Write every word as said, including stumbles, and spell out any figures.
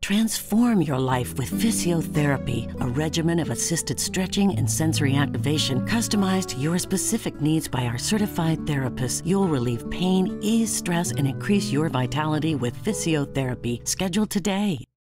Transform your life with Fesio Therapy, a regimen of assisted stretching and sensory activation customized to your specific needs by our certified therapists. You'll relieve pain, ease stress, and increase your vitality with Fesio Therapy. Schedule today.